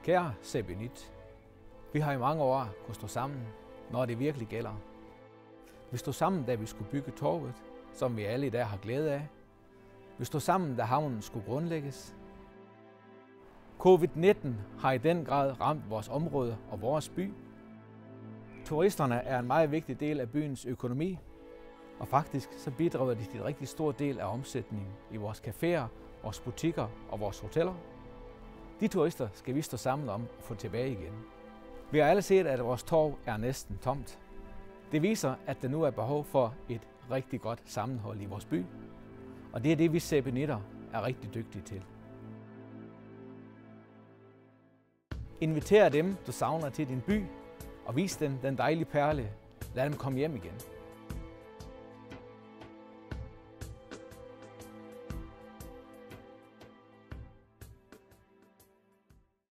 Kære Sebenit, vi har i mange år kunnet stå sammen, når det virkelig gælder. Vi stod sammen, da vi skulle bygge torvet, som vi alle i dag har glæde af. Vi stod sammen, da havnen skulle grundlægges. Covid-19 har i den grad ramt vores område og vores by. Turisterne er en meget vigtig del af byens økonomi, og faktisk så bidrager de til en rigtig stor del af omsætningen i vores caféer, vores butikker og vores hoteller. De turister skal vi stå sammen om at få tilbage igen. Vi har alle set, at vores torv er næsten tomt. Det viser, at der nu er behov for et rigtig godt sammenhold i vores by, og det er det, vi sebenitter er rigtig dygtige til. Inviter dem, du savner til din by, og vis dem den dejlige perle. Lad dem komme hjem igen.